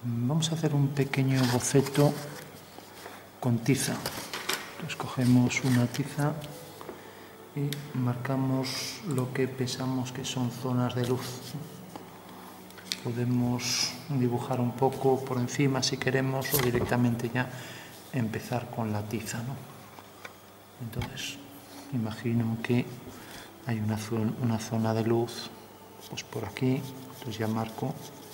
Vamos a hacer un pequeño boceto con tiza. Entonces cogemos una tiza y marcamos lo que pensamos que son zonas de luz. Podemos dibujar un poco por encima si queremos o directamente ya empezar con la tiza, ¿no? Entonces imagino que hay una zona de luz pues por aquí, entonces ya marco.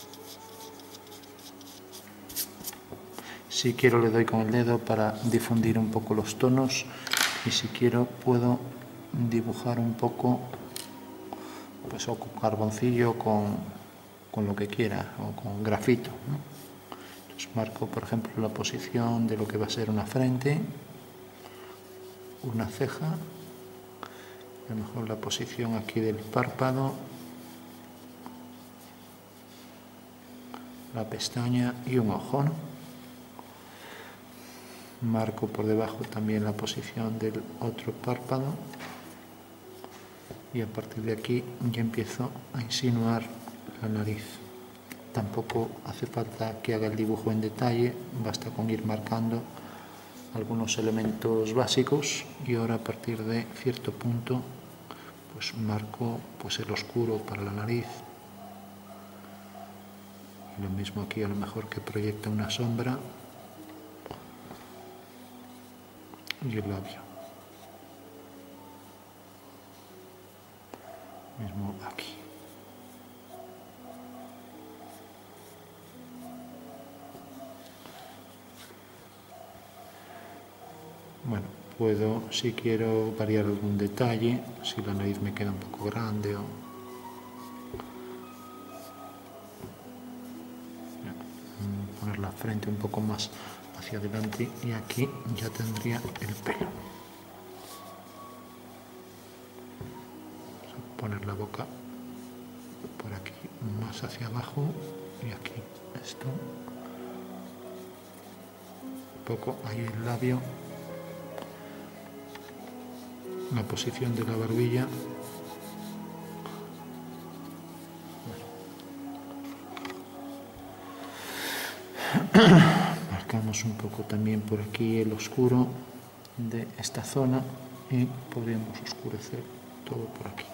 Si quiero le doy con el dedo para difundir un poco los tonos y si quiero puedo dibujar un poco pues o con carboncillo con lo que quiera o con grafito, ¿no? Entonces marco por ejemplo la posición de lo que va a ser una frente, una ceja, a lo mejor la posición aquí del párpado, la pestaña y un ojo, ¿no? Marco por debajo también la posición del otro párpado y a partir de aquí ya empiezo a insinuar la nariz. Tampoco hace falta que haga el dibujo en detalle, basta con ir marcando algunos elementos básicos y ahora a partir de cierto punto pues marco pues el oscuro para la nariz. Y lo mismo aquí, a lo mejor que proyecta una sombra y el labio. Mismo aquí. Bueno, puedo, si quiero, variar algún detalle, si la nariz me queda un poco grande o... poner la frente un poco más hacia adelante y aquí ya tendría el pelo. Poner la boca por aquí más hacia abajo y aquí esto. Un poco ahí el labio. La posición de la barbilla. Marcamos un poco también por aquí el oscuro de esta zona y podríamos oscurecer todo por aquí.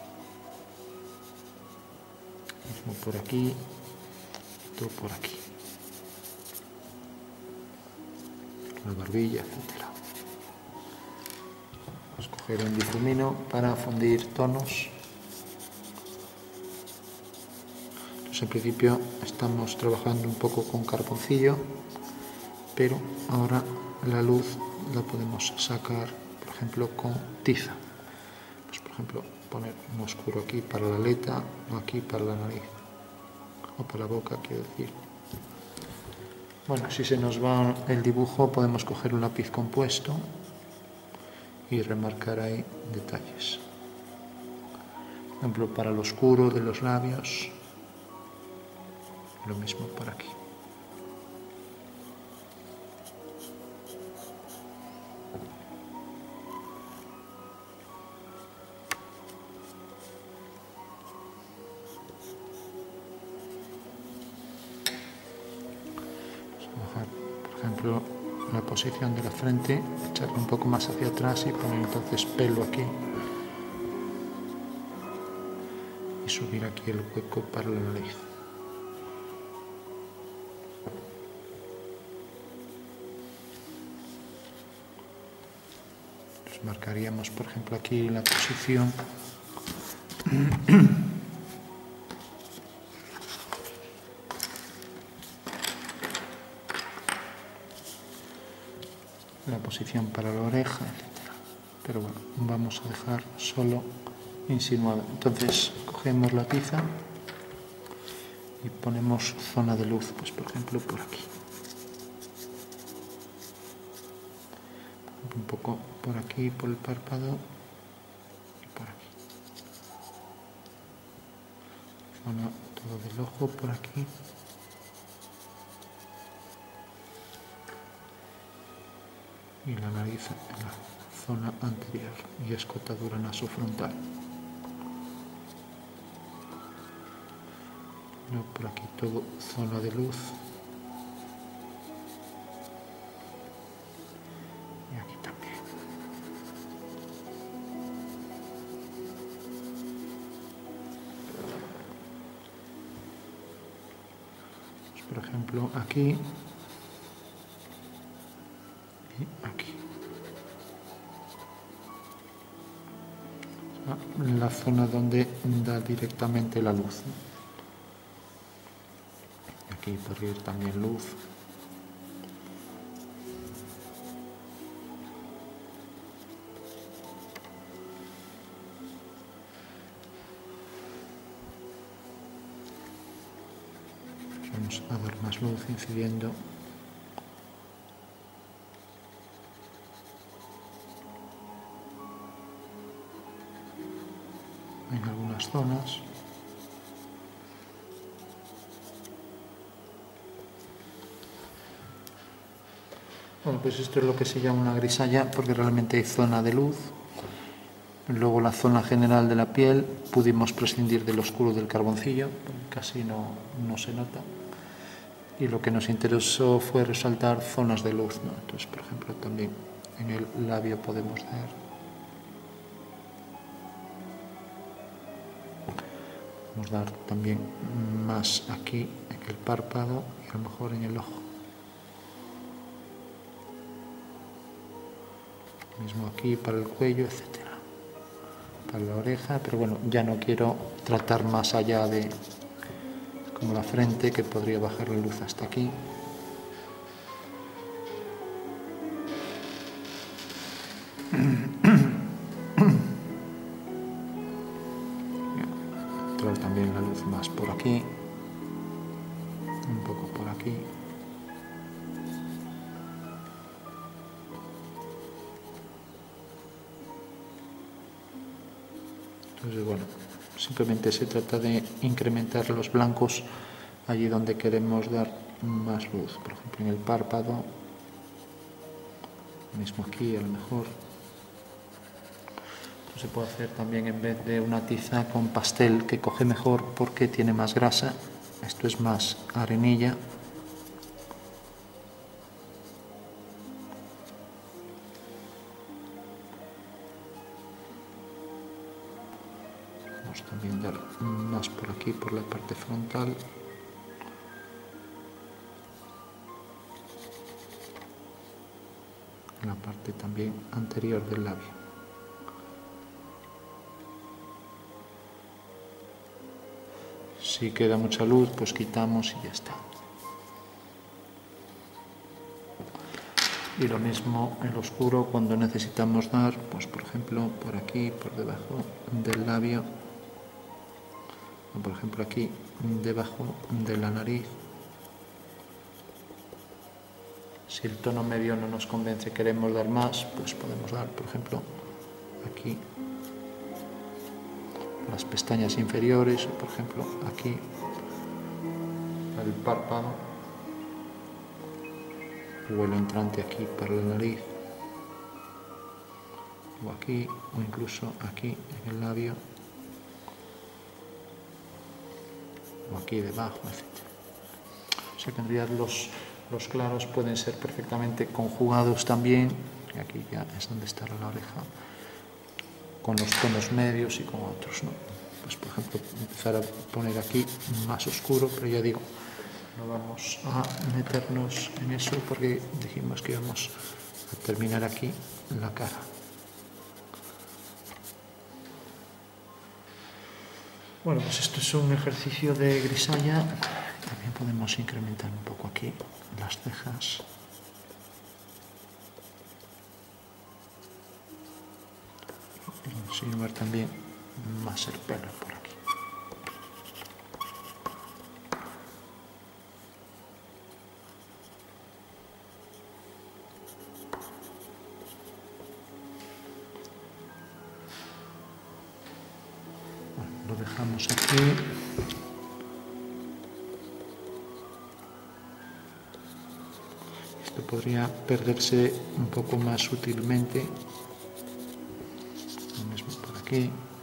Mismo por aquí, todo por aquí. La barbilla, etc. Vamos a coger un difumino para fundir tonos. Entonces, en principio estamos trabajando un poco con carboncillo, pero ahora la luz la podemos sacar, por ejemplo, con tiza. Pues, por ejemplo, poner un oscuro aquí para la aleta o aquí para la nariz, o para la boca, quiero decir. Bueno, si se nos va el dibujo, podemos coger un lápiz compuesto y remarcar ahí detalles. Por ejemplo, para lo oscuro de los labios, lo mismo por aquí. Por ejemplo, la posición de la frente, echarla un poco más hacia atrás y poner entonces pelo aquí. Y subir aquí el hueco para la nariz. Entonces marcaríamos, por ejemplo, aquí la posición. La posición para la oreja, etc. Pero bueno, vamos a dejar solo insinuado. Entonces cogemos la tiza y ponemos zona de luz, pues por ejemplo por aquí. Un poco por aquí, por el párpado y por aquí. Zona todo del ojo por aquí. Y la nariz en la zona anterior y escotadura nasofrontal. Por aquí todo zona de luz por ejemplo aquí y aquí. La zona donde da directamente la luz. Aquí podría ir también luz. Vamos a dar más luz incidiendo. En algunas zonas. Bueno, pues esto es lo que se llama una grisalla, porque realmente hay zona de luz. Luego la zona general de la piel pudimos prescindir del oscuro del carboncillo, casi no se nota. Y lo que nos interesó fue resaltar zonas de luz, ¿no? Entonces, por ejemplo, también en el labio podemos dar también más aquí en el párpado y a lo mejor en el ojo. Mismo aquí para el cuello, etcétera. Para la oreja, pero bueno, ya no quiero tratar más allá de como la frente, que podría bajar la luz hasta aquí. Entrar también la luz más por aquí, un poco por aquí. Entonces, bueno, simplemente se trata de incrementar los blancos allí donde queremos dar más luz, por ejemplo en el párpado, mismo aquí a lo mejor. Esto se puede hacer también en vez de una tiza con pastel, que coge mejor porque tiene más grasa. Esto es más arenilla. Vamos también a dar más por aquí, por la parte frontal. La parte también anterior del labio. Si queda mucha luz, pues quitamos y ya está. Y lo mismo en lo oscuro cuando necesitamos dar, pues por ejemplo por aquí, por debajo del labio, o por ejemplo aquí debajo de la nariz. Si el tono medio no nos convence, queremos dar más, pues podemos dar, por ejemplo, aquí las pestañas inferiores, o por ejemplo aquí el párpado, o el entrante aquí para la nariz, o aquí, o incluso aquí en el labio, o aquí debajo, etc. O sea que en realidad los claros pueden ser perfectamente conjugados también, y aquí ya es donde está la oreja, con los tonos medios y con otros, ¿no? Pues por ejemplo empezar a poner aquí más oscuro, pero ya digo, no vamos a meternos en eso porque dijimos que íbamos a terminar aquí la cara. Bueno, pues esto es un ejercicio de grisalla. También podemos incrementar un poco aquí las cejas. Insinuar también más el pelo por aquí. Bueno, lo dejamos aquí. Esto podría perderse un poco más sutilmente. Lo mismo por aquí.